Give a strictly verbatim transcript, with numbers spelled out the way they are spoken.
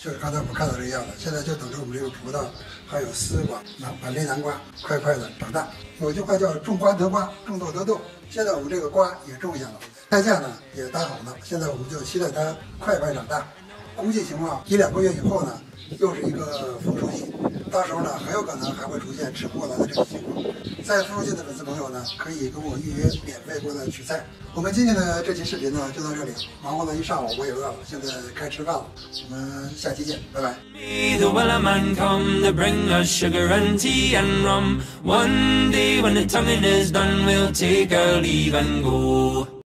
就是刚才我们看到这个样子。现在就等着我们这个葡萄，还有丝瓜、南板栗南瓜，快快的长大。有句话叫种瓜得瓜，种豆得豆。现在我们这个瓜也种下了，菜价呢也搭好了。现在我们就期待它快快长大。估计情况一两个月以后呢，又是一个丰收季，到时候呢很有可能还会出现吃不过来的这种情况。在丰收季的粉丝朋友呢，可以跟我预约免费过来取菜。我们今天的这期视频呢就到这里，忙活了一上午，我也饿了，现在该吃饭了。我们下期见，拜拜。 The wellerman come to bring us sugar and tea and rum. One day when the tonguing is done, we'll take our leave and go.